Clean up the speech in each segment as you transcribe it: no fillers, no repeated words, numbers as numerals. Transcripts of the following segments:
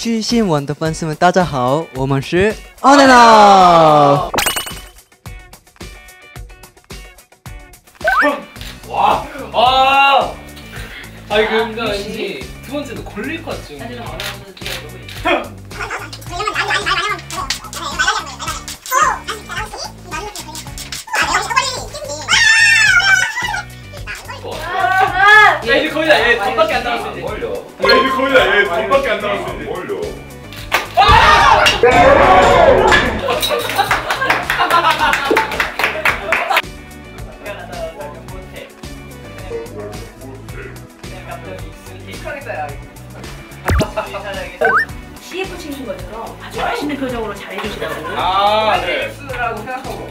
虚新闻的粉丝们，大家好，我们是 On and Off。 와! 아! 아니 그러니까 왠지 두 번째도 걸릴 것 같죠? 야 이제 거의 다 얘 돈밖에 안 남았어. 걸려. 야 이제 거의 다 얘 돈밖에 안 남았어. 걸려. CF 친구인 것처럼 아주 맛있는 표정으로 잘해주시더라고요. 아 네. X라고 생각하고.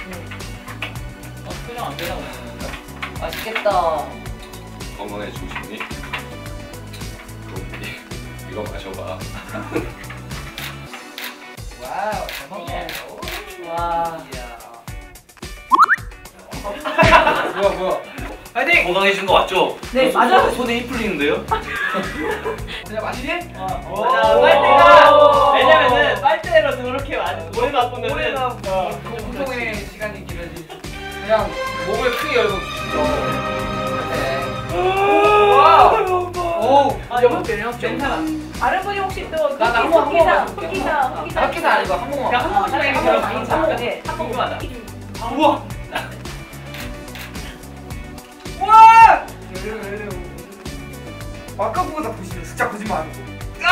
표정 안 되나 오늘. 맛있겠다. 건강해지고 싶니? 그럼 이거 마셔봐. 와우, 잘 먹네. 와. 뭐야? 파이팅! 건강해진 거 맞죠? 네, 맞아요. 손에 힘 풀리는데요? 그냥 마시니? 맞아, 오. 빨대가 왜냐면은 빨대로 그렇게 오래 바꾸면은 보통의 시간이 길어지. 그냥 목을 크게 열고. 와우. 오. 여보 괜찮아. 다른 분이 혹시 또 흑기사 아니고 한국어. 한국어 우와! 우와! 아까보다 보시면 진짜 거짓말 안 하고.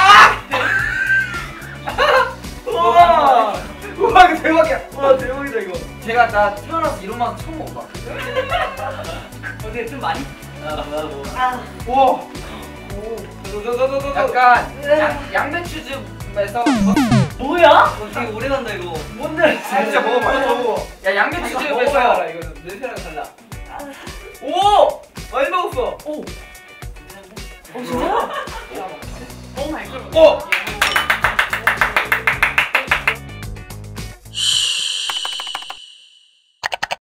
우와! 우와 이거 대박이야. 와 대박이다 이거. 제가 나 태어나서 이런 맛 처음 먹어봐. 어제 좀 많이? 우와. 약간 양배추즙에서 뭐야? 되게 오래 간다 이거. 뭔데? 진짜 먹어봐. 야 양배추즙에서 이거는 냄새랑 달라. 오! 많이 먹었어. 진짜? 오 마이 갓. 오!